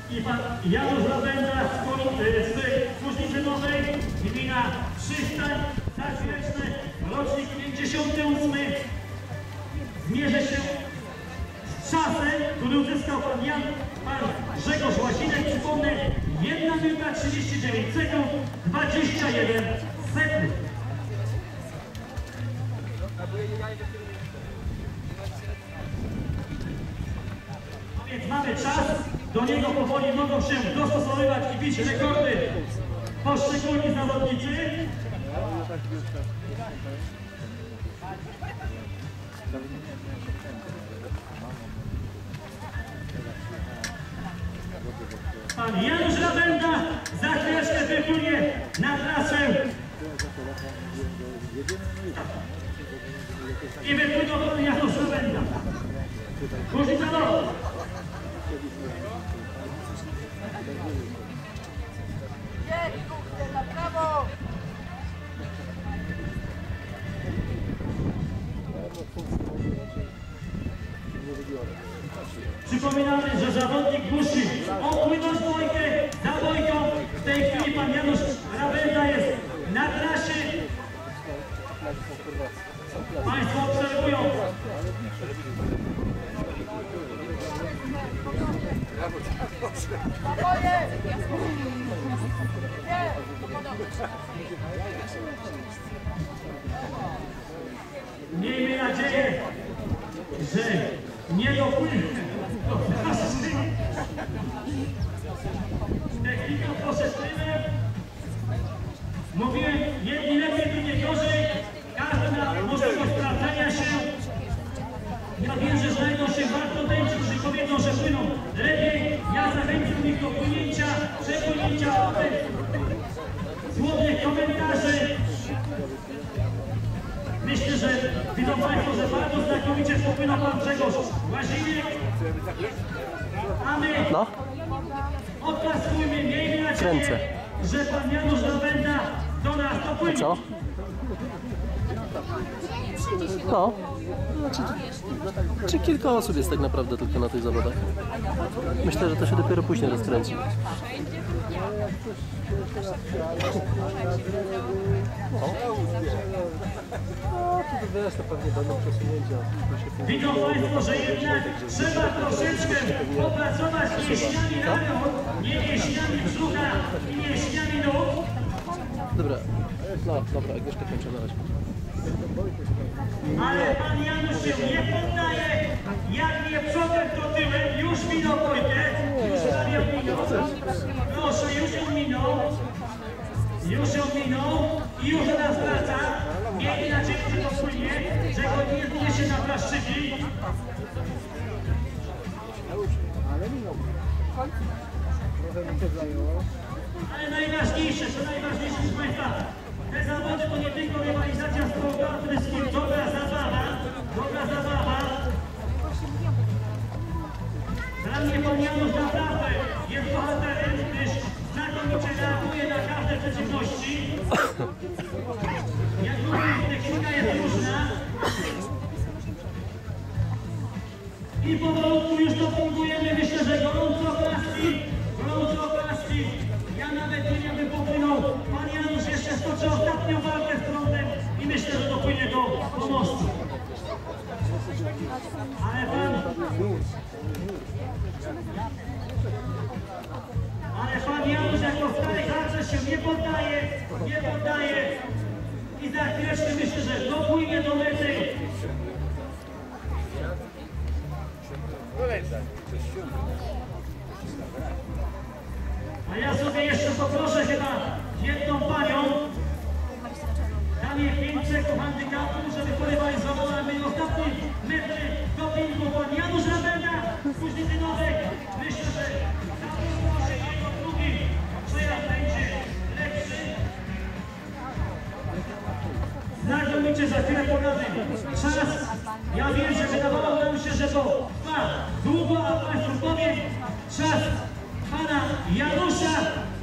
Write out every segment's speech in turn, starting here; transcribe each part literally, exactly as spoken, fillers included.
I pan Janusz Labenda z Kuźnicy Nowej, gmina Przystań, Zaświeczny, rocznik pięćdziesiąty ósmy. Zmierzy się z czasem, który uzyskał pan Jan, pan Grzegorz Łasinek, przypomnę, jedna minuta trzydzieści dziewięć sekund, dwadzieścia jeden sekund. Więc mamy czas, do niego powoli mogą się dostosowywać i bić rekordy poszczególni zawodnicy. Pan Janusz Labenda za chwileczkę wypłynie na trasę i wypłynął pan Janusz Labenda. Kuźnica Nowa. Na prawo! Przypominamy, że zawodnik musi opłynąć dwójkę za dwójką. W tej chwili pan Janusz Labenda jest na trasie. Państwo obserwują. Miejmy nadzieję, że nie dopłynie do trasy. Techniką poszedłem. Mówiłem, jedni lepiej, drugi gorzej. Każdy ma możliwość sprawdzenia się. Ja wiem, że znajdą się wartodenci, którzy powiedzą, że płyną lepiej. Ja zachęcam ich do płynięcia, przepłynięcia potem słownych komentarzy. Myślę, że widzą Państwo, że bardzo znakomicie popłynął pan Grzegorz Łazinek. A my No. oklaskujmy, miejmy nadzieję, Kręcę. że pan Janusz Labenda do nas dopłynie. Co? No. Znaczy, czy kilka osób jest tak naprawdę tylko na tych zawodach? Myślę, że to się dopiero później rozkręci. Widzą Państwo, że jednak trzeba troszeczkę popracować mięśniami ramion, nie mięśniami brzucha i mięśniami nóg. Dobra, no dobra, Agnieszka kończy na razie. Ale pan Janusz się nie poddaje, jak nie przodem to tyłem, już minął dwójkę, już prawie minął. Proszę, już ją minął, już ją minął i już nas wraca. Miejmy nadzieję, że to płynie, że go nie zniesie na plaszczyki. Ale najważniejsze, co najważniejsze, proszę Państwa, te zawody to nie tylko rywalizacja z programy, dobra zabawa, dobra zabawa. Dla mnie pan Janusz naprawdę jest bohaterem, gdyż znakomicie reaguje na każde przeciwności. Jak mówię, technika jest różna. I powolutku już dopingujemy, myślę, że gorąco oklaski, gorąco oklaski. Ja nawet nie wiem, by popłynął. Pan Janusz jeszcze stoczy ostatnią walkę z prądem i myślę, że dopłynie do, do mostu. Ale pan... Ale pan Janusz jako stary harcerz się nie poddaje, nie poddaje. I za chwileczkę myślę, że dopłynie do mety. A ja sobie jeszcze poproszę chyba jedną panią, dam jej pięć sekund handykapu, żeby porywalizowała my ostatni metry dopingu. Pan Janusz Labenda z Kuźnicy Nowej. Myślę, że za jego drugi przejazd będzie lepszy. Znakomicie za chwilę pokażę czas. Ja wiem, że wydawało nam się, że to trwa długo, a Państwu powiem czas pana Janusza.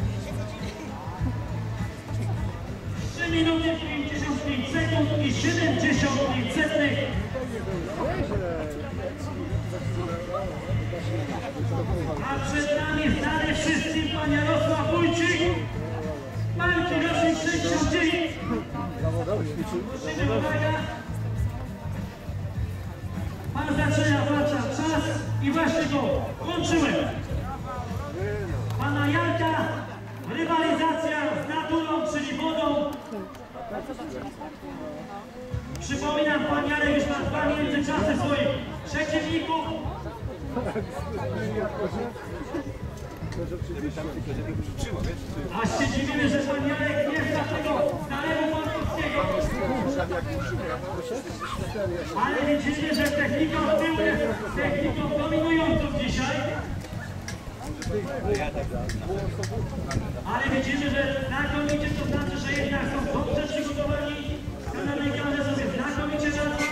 trzy minuty pięćdziesiąt pięć sekund i siedemdziesiąt pięć setnych. A przed nami nami znany wszystkim pan Jarosław Wójcik. Walki rocznik sześćdziesiąt dziewięć. Prosimy, uwaga. Pan zaczyna wracać czas i właśnie go kończyłem. Pana Janka, rywalizacja z naturą, czyli wodą. Przypominam, pan Jarek już ma dwa międzyczasy swoich przeciwników. Aż się dziwimy, że pan Jarek nie zna tego zalewu polskiego. Ale widzimy, że technika od tyłu jest techniką dominującą dzisiaj. Ale widzimy, że znakomicie to znaczy, że jednak są dobrze przygotowani. Kanadyjanie sobie znakomicie radzą.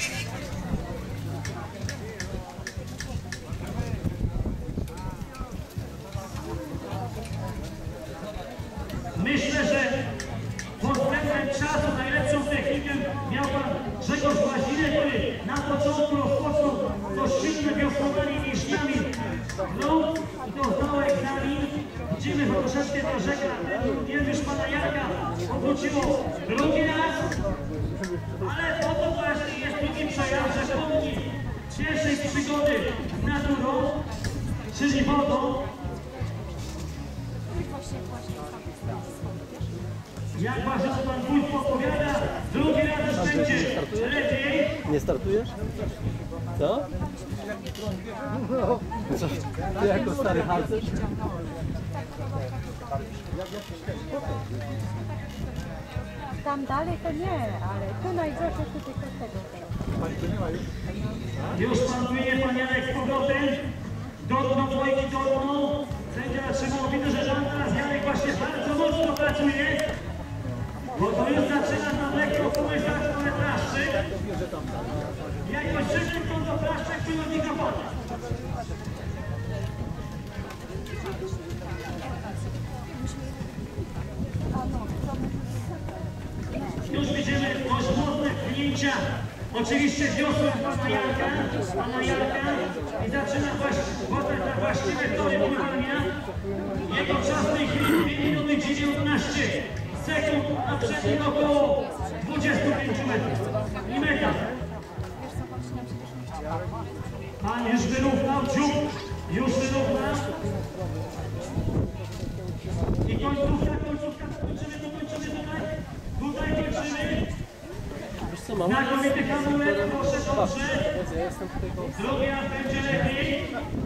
Myślę, że pod względem czasu najlepszą technikę miał pan Grzegorz Łazinek, który na początku rozpoczął dość silne wiosłowanie mięśniami rąk i to zdało egzamin. Widzimy, że troszeczkę ta rzeka, wiem już pana Jarka, obróciło drugi raz, ale po to właśnie jest drugi przejaw, że pomni pierwszej przygody z naturą, czyli wodą. Jak właśnie pan wójt podpowiada, drugi raz już będzie lepiej. Nie startujesz? Co? Co? Ty jako stary harcerz? Tam dalej to nie, ale tu najgorsze to tylko tego. Już pan płynie, pan Janek z powrotem. Dotknął dwojki dolną. Sędzia zatrzymał. Widzę, że tam teraz Janek właśnie bardzo mocno pracuje. Bo to już zaczyna nam lekko kołysać stronę plaszczyk. Jakoś szybko do plaszczyk przewodnika pana. Już widzimy dość mocne wpłynięcia. Oczywiście wiosłem pana Jarka, pana Jarka i zaczyna właśnie na właściwe tory pływania. Jego czas w tej chwili dwie minuty dziewiętnaście sekund, a przed nim około dwudziestu pięciu metrów. I meta. Pan już wyrównał, dziób już wyrównał. I końcówka, końcówka, kończymy tu, kończymy tutaj. Tutaj kończymy. Wiesz co, mam? Znakomity hamulec, proszę dobrze. Drugi raz będzie lepiej.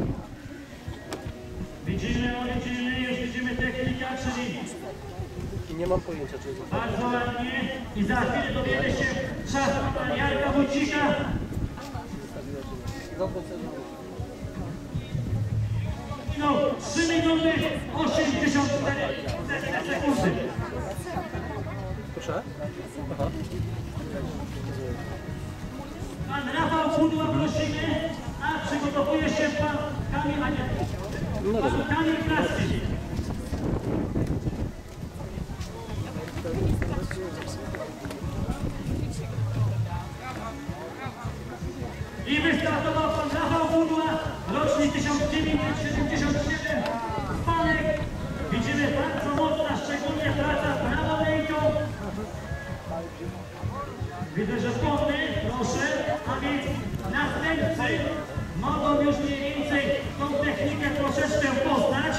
Widzimy, o widzimy, już widzimy technika, czyli Nie mam pojęcia, czy jest. bardzo ładnie. I za chwilę dowiemy się czas pana Jarka Wójcika. No, trzy minuty osiemdziesiąt cztery sekundy. Proszę? Aha. Pan Rafał Pudła prosimy, a przygotowuje się pan Kamil, a nie, No pan dobra. Kamil Kraski. I wystartował pan Rafał Pudła, rocznik tysiąc dziewięćset siedemdziesiąt siedem, Spanek. Widzimy bardzo mocna, szczególnie praca prawą ręką. Widzę, że skądny, proszę, a więc następcy mogą już mniej więcej tą technikę troszeczkę poznać.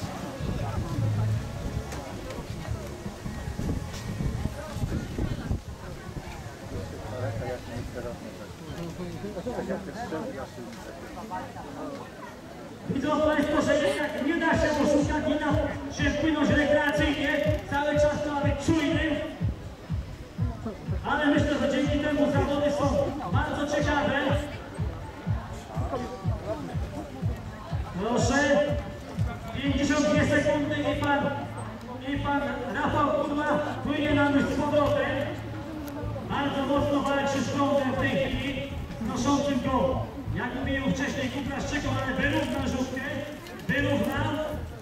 Widzą państwo, że jednak nie da się oszukać, nie da się wpłynąć rekreacyjnie, cały czas trzeba być czujnym. Ale myślę, że dzięki temu zawody są bardzo ciekawe. Proszę, pięćdziesiąt dwie sekundy i pan, i pan Rafał Pudła płynie nam już z powrotem. Bardzo mocno walczy z prądem w tej chwili, noszącym go, jak mówiłem wcześniej, Kupraszczyką, ale wyrównał rzutkę, wyrównał.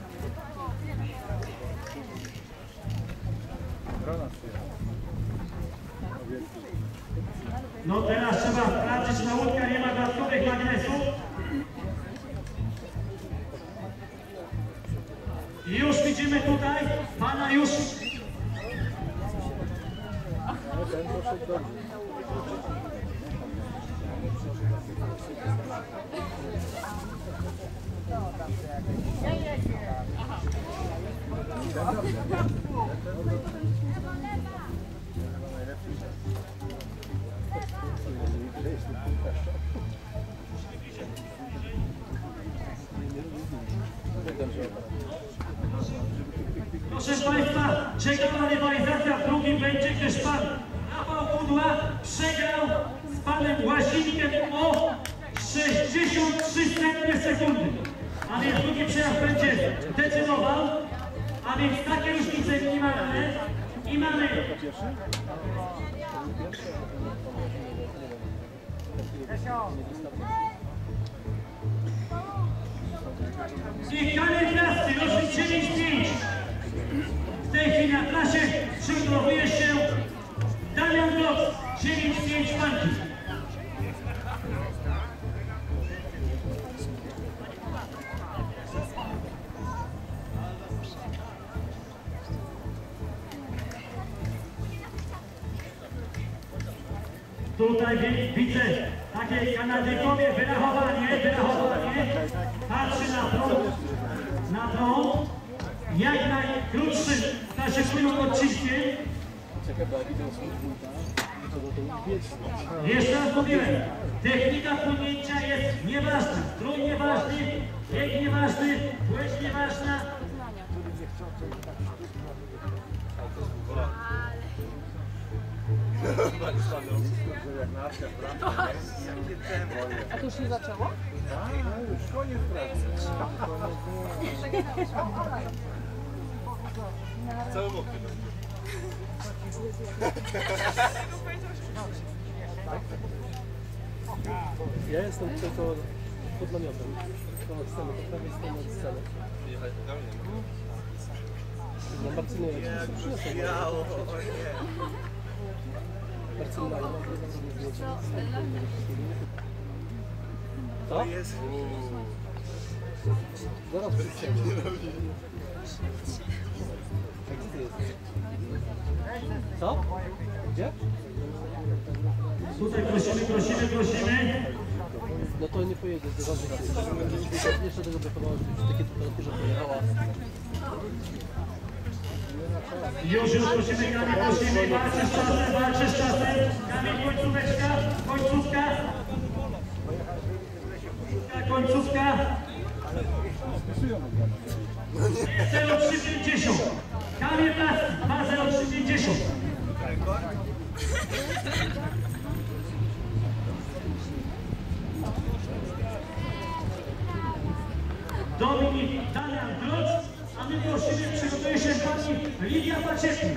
No teraz trzeba sprawdzić na łódkę, nie ma dodatkowych magnesów. I już widzimy tutaj pana już. Proszę Państwa, ciekawa rywalizacja w drugim będzie, gdyż pan Rafał Kudła przegrał z panem Łazikiem o sześćdziesiąt trzy setne sekundy. A więc drugi przejazd będzie decydował, a więc takie różnice minimalne i mamy i Kamil Kraski, rocznik dziewięć pięć. W tej chwili na trasie przygotowuje się Damian Glock, dziewięć pięć Panki. Tutaj widzę takie Kanadyjkowie, wyrachowanie, wyrachowanie, patrzy na prąd, na prąd, jak najkrótszym czasie płyną odciskiem. Jeszcze raz mówiłem, technika płynięcia jest nieważna, strój nieważny, bieg nieważny, płeć nieważna. A to już się zaczęło? No już koniec pracy. Cały mokry będzie. Ja jestem tylko pod namiotem. Koło sceny, po prawej stronie od sceny. No Marcynie, jak się przyniosłem. Marcyna, ja mam zrobić zdjęcie. Co? Zaraz przyjdziemy. A gdzie ty jesteś? Co? Gdzie? Tutaj prosimy, prosimy, prosimy. No to nie pojedzie, to ważne jest. Jeszcze tego brakowało, żeby przy takiej temperaturze pojechała. Już, już prosimy, Kamil, prosimy, walczy z czasem, walczy z czasem. Kamil, końcóweczka, końcówka. Końcówka. zero trzy pięćdziesiąt. Kamil Kraski, dwa zero trzy pięćdziesiąt. Dominik Damian Groc, a my prosimy, przygotuje się pani Lidia Paciewnik.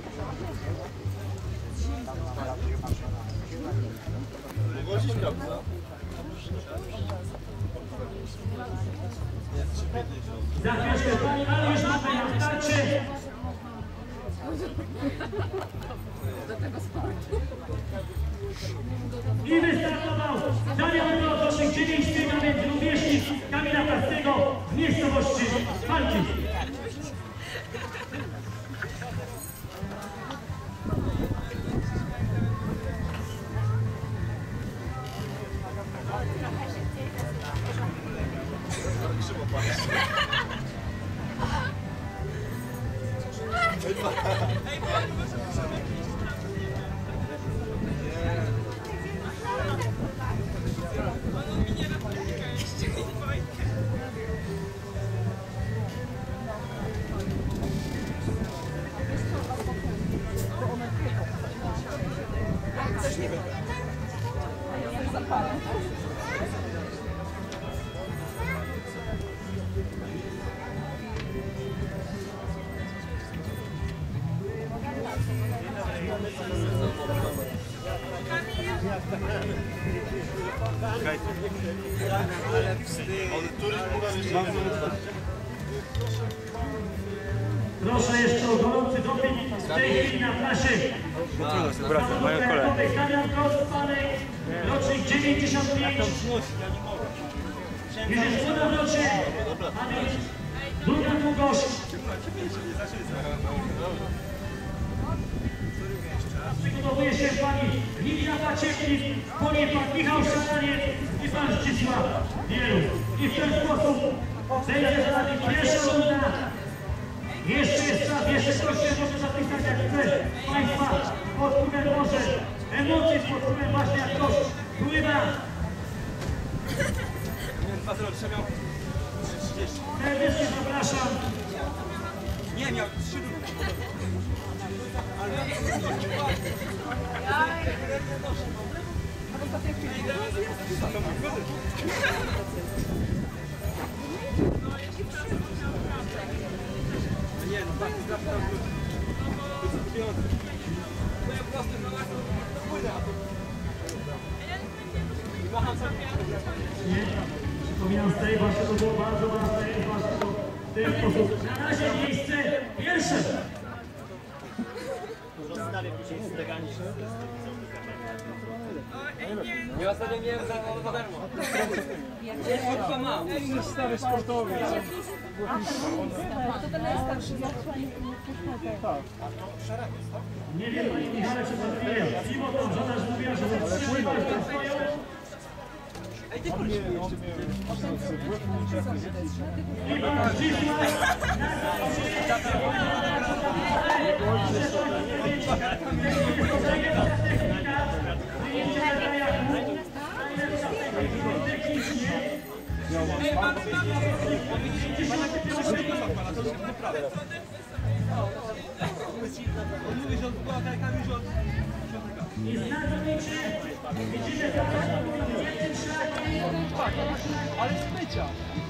Wywozić kapsa. Za chwileczkę pani, ale już mamy na starcie. I wystartował Damian Groc, rocznik dziewięć pięć, a więc rówieśnik Kamila Kraskiego z miejscowości Panki. Proszę jeszcze o gorący doping w tej chwili na trasie. Damian Groc, Panek, rocznik dziewięćdziesiąt pięć. Już jest młoda w locie, a więc druga długość. Przygotowuje się pani Lidia Pacieknik, po niej pan Michał Szalaniec i pan Zdzisław Wieluch. I w ten sposób będzie za nami pierwsza runda. Jeszcze jest czas, jeszcze ktoś się może zapisać, jak chce państwa pod wpływem może emocji, pod wpływem właśnie jak ktoś pływa. Serdecznie zapraszam. Nie, miał trzy nie, no tak, zawsze występujący. To ja po prostu płynę. Przypominam z tej właśnie, to było bardzo ważne, właśnie to w ten sposób. Na razie miejsce pierwsze. Ja ostatnio miałem za, za darmo. To mam. Stary sportowy. To ten najstarszy. Nie wiem, panie Michale, czy pan wie, mimo to żona już mówiła, że zatrzymać to swoją. I pan Zdzisław i znakomicie widzimy teraz jednym szlakiem. Ale smycia.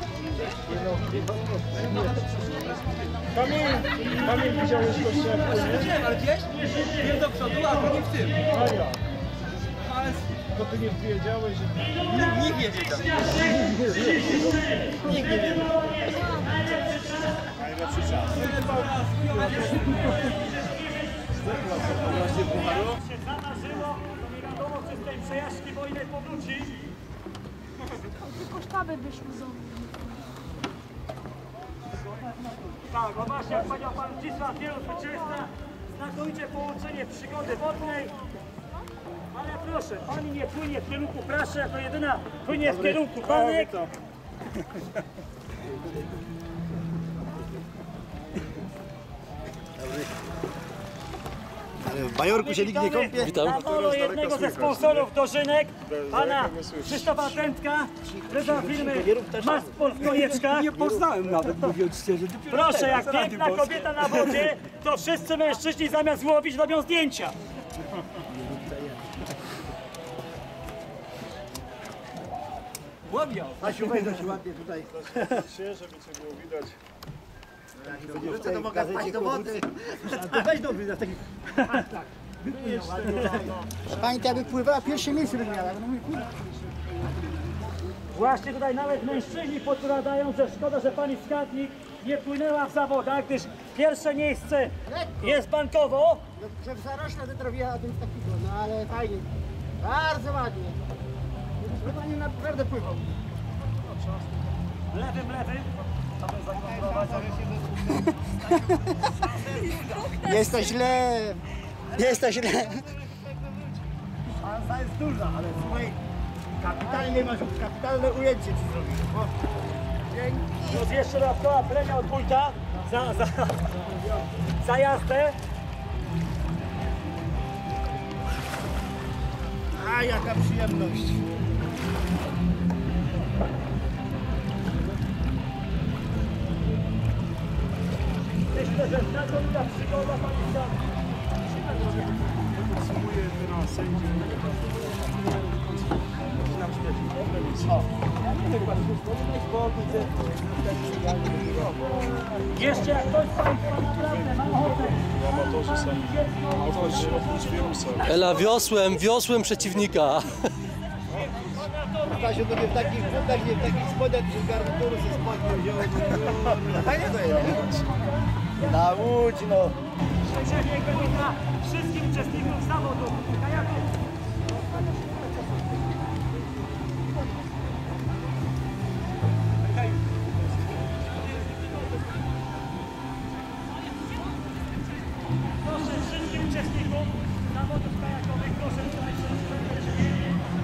Kamil, Kamil widziałeś gościa jak płynie? Widziałem, ale wiesz? Nie do przodu, a to nie w tym. A ja. Ale To ty nie wiedziałeś, że... nikt nie wiedział. Nikt nie wiedział. Najlepszy czas. Się zamarzyło, to nie wiadomo, czy z tej przejażdżki wojny powróci. Tylko sztaby wyszły z Tak, no właśnie, jak powiedział pan Zdzisław Wieluch, zwycięzca, znakomicie połączenie przygody wodnej. Ale proszę, pani nie płynie w kierunku praszy, jako jedyna płynie w kierunku panek. Ale w bajorku się nikt nie kąpie. Witam. Na polu jednego ze sponsorów dożynek, pana Krzysztofa Tętka, prezesa firmy Maspol w Konieczkach. Nie poznałem nawet, mówiąc szczerze. Proszę, jak piękna kobieta na wodzie, to wszyscy mężczyźni zamiast łowić robią zdjęcia. Łowią. Asiu, weź się ładnie tutaj. się, żeby cię było widać. Będzie w tej gazecie do wody. Weź dobry na taki... Pani to jakby pływała, pierwsze miejsce by miała. No, kurwa. Właśnie tutaj nawet mężczyźni podpowiadają, że szkoda, że pani Skarbnik nie płynęła w zawodach, gdyż pierwsze miejsce jest bankowo. No, że w zarośle to trafiła tym takiego, no ale fajnie. Bardzo ładnie. Żeby pani naprawdę pływał. Lewym, lewym. Jest to źle. Jest to źle. Szansa jest duża, ale słuchaj, kapitalnie masz, kapitalne ujęcie ci zrobił. Dzięki. Plus jeszcze dodatkowa premia od wójta za, za, za jazdę. A jaka przyjemność. Myślę, że znakomita przygoda pani Skarbnik. Podsumuję teraz sędzię. Jeszcze jak ktoś z państwa naprawdę ma ochotę. Amatorzy sami. Oprócz, oprócz wirusa. Ela, wiosłem, wiosłem przeciwnika. Stasiu, to nie w takich butach, nie w takich spodniach, czy z garnituru się spodnie wziąłem. Fajnie to jest, nie? Na łódź, no. Przebieg będzie dla wszystkich uczestników zawodu kajaku. zawodów kajakowych, proszę tutaj serdecznie.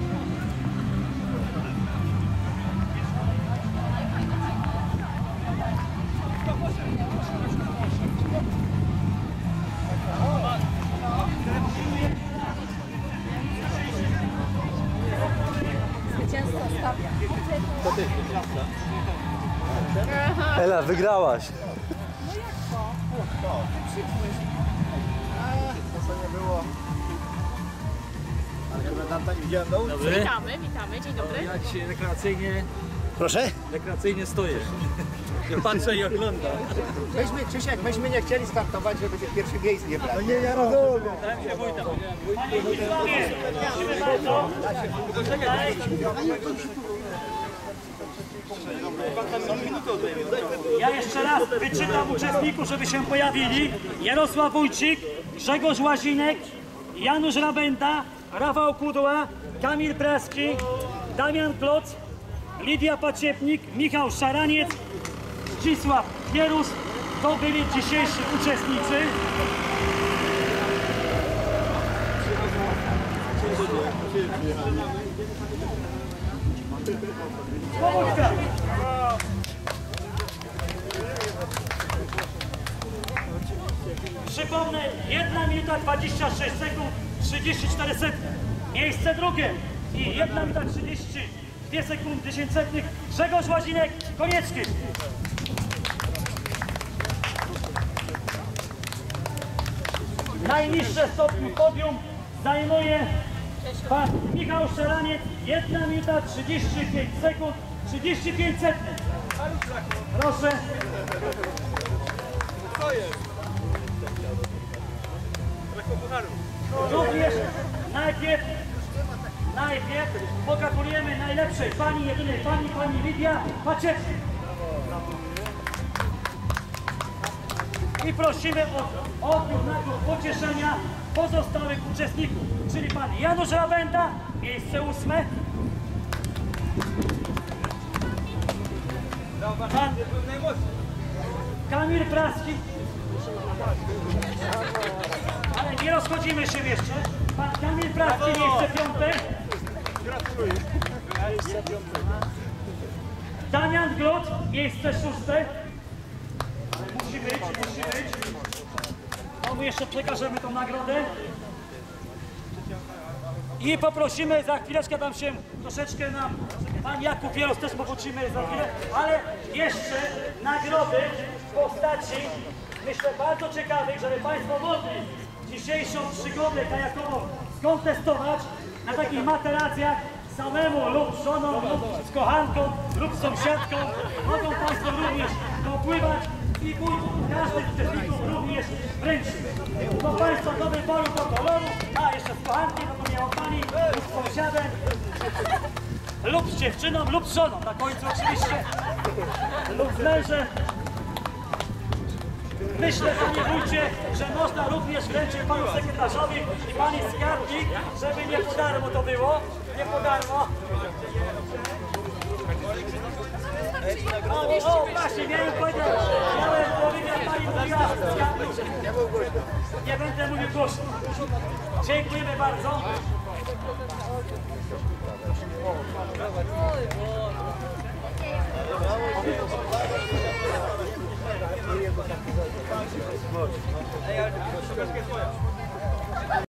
Zwycięzca stawia. Ela, wygrałaś. To co nie było. Ale reprezentanta nie widziałem dołu. Witamy, witamy, dzień dobry. Ja dzisiaj rekreacyjnie, Proszę? rekreacyjnie stoję. Patrzę i oglądam. Myśmy, Krzysiek, myśmy nie chcieli startować, żeby tych pierwszych miejsc nie brać. No nie, ja rozumiem. Panie Witowie, prosimy bardzo. Ja jeszcze raz wyczytam uczestników, żeby się pojawili. Jarosław Wójcik, Grzegorz Łazinek, Janusz Rabenda, Rafał Kudła, Kamil Praski, Damian Kloc, Lidia Paciepnik, Michał Szaraniec, Zdzisław Pierus. To byli dzisiejsi uczestnicy. Powódka. Przypomnę, jedna minuta dwadzieścia sześć sekund, trzydzieści cztery setne. Miejsce drugie i jedna minuta trzydzieści dwie sekundy, dziesięć setnych. Grzegorz Łazinek, Konieczny. Najniższe stopnie podium zajmuje pan Michał Szaraniec, jedna minuta trzydzieści pięć sekund, trzydzieści pięć setnych. Proszę. Co jest? Brakło pucharu. Również najpierw, najpierw pogratulujemy najlepszej pani, jedynej pani, pani Lidia Paciepnik. I prosimy o odbiór nagród pocieszenia pozostałych uczestników, czyli pan Janusz Rabenda, miejsce ósme, pan Kamil Praski, ale nie rozchodzimy się jeszcze, pan Kamil Praski, miejsce piąte, Damian Glot, miejsce szóste. Musi być, musi być. No my jeszcze przekażemy tą nagrodę. I poprosimy, za chwileczkę tam się troszeczkę nam pan Jakub Wielos też poprosimy za chwilę, ale jeszcze nagrody w postaci, myślę, bardzo ciekawych, żeby państwo mogli dzisiejszą przygodę kajakową skontestować na takich materacjach samemu lub z żoną, lub z kochanką, lub z sąsiadką. Mogą państwo również dopływać i każdy z uczestników również wręczy. To państwo do wyboru, do koloru, a jeszcze z kochankiem, no to miało pani, lub z sąsiadem, lub z dziewczyną, lub z żoną, na końcu oczywiście, lub z mężem. Myślę, panie wójcie, że można również wręczyć panu sekretarzowi i pani skarbnik, żeby nie po darmo to było, nie po darmo. O, o, właśnie, miałem powiedzieć, miałem powiedzieć, jak pani mówiła, skarbnik. Nie będę mówił głośno. Dziękujemy bardzo. Ej, ale to jest twoja.